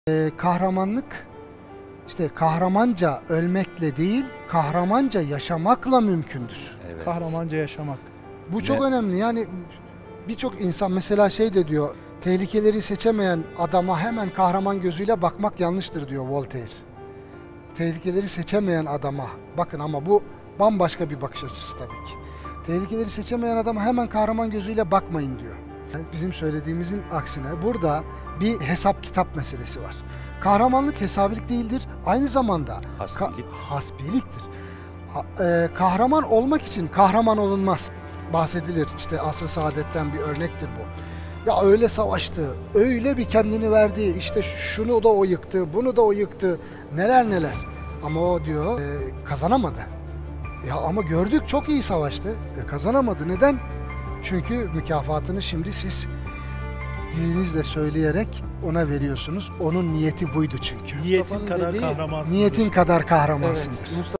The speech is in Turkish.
Kahramanlık işte kahramanca ölmekle değil, kahramanca yaşamakla mümkündür. Evet. Kahramanca yaşamak. Bu çok Ne? önemli. Yani birçok insan mesela şey de diyor, tehlikeleri seçemeyen adama hemen kahraman gözüyle bakmak yanlıştır diyor Voltaire. Tehlikeleri seçemeyen adama bakın, ama bu bambaşka bir bakış açısı tabii ki. Tehlikeleri seçemeyen adama hemen kahraman gözüyle bakmayın diyor. Yani bizim söylediğimizin aksine burada bir hesap kitap meselesi var. Kahramanlık hesabilik değildir. Aynı zamanda hasbiliktir. Kahraman olmak için kahraman olunmaz. Bahsedilir, işte asr-ı saadetten bir örnektir bu. Ya öyle savaştı, öyle bir kendini verdi, işte şunu da o yıktı, bunu da o yıktı, neler neler. Ama o diyor kazanamadı. Ya ama gördük, çok iyi savaştı, kazanamadı. Neden? Çünkü mükafatını şimdi siz dilinizle söyleyerek ona veriyorsunuz. Onun niyeti buydu çünkü. Niyetin kadar kahramansın. Niyetin kadar kahramansındır. Evet.